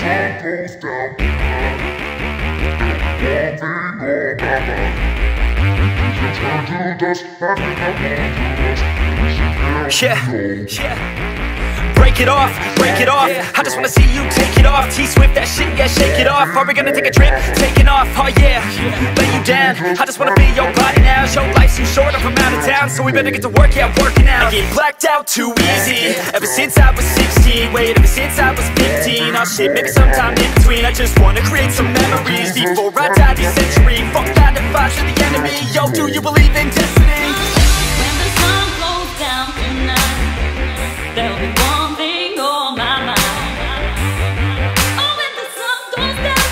Break it off, break it off. I just wanna see you take it off. T-Swift, that shit, yeah, shake it off. Are we gonna take a trip? Taking off, oh yeah. Lay you down, I just wanna be your body now. Show life's too short, I'm from out of town, so we better get to work, yeah, working out. I get blacked out too easy, ever since I was 16. Wait, ever since I was 15. Oh shit, maybe sometime in between. I just wanna create some memories before I die this century. Fuck 9 to 5 to the enemy. Yo, do you believe in destiny? When the sun goes down tonight, there'll be one thing on my mind. Oh, when the sun goes down,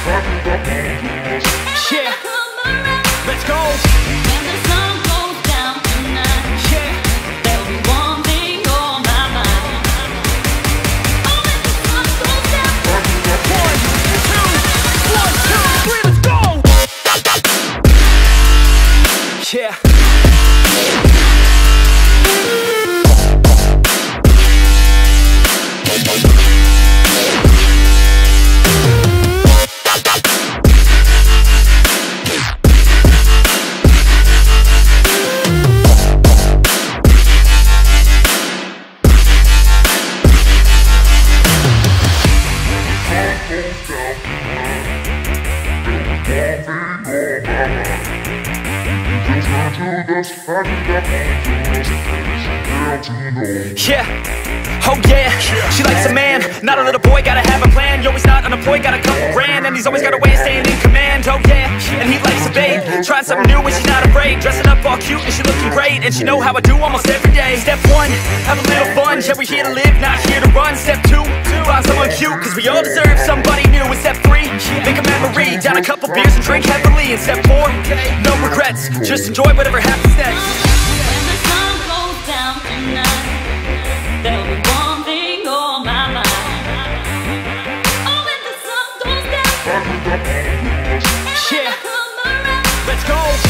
yeah, let's go. when the sun goes down tonight, Yeah, there'll be one thing on my mind. Oh, when the sun goes down, 1, 2, 1, 2, 3, let's go. Yeah. Yeah, oh yeah, she likes a man, not a little boy, gotta have a plan. Yo, he's not unemployed, got a couple grand, and he's always got a way of staying in command. Oh yeah, and he likes a babe, trying something new and she's not afraid. Dressing up all cute and she looking great, and she know how I do almost every day. Step 1, have a little fun, yeah, we're here to live, not here to run. Step 2, find someone cute, cause we all deserve somebody new. And step 3, make a memory, down a couple beers and drink heavily. And step 4, no regrets, just enjoy whatever happens next. when the sun goes down tonight, there'll be one thing on my mind. Oh, when the sun goes down, Yeah, come around. let's go.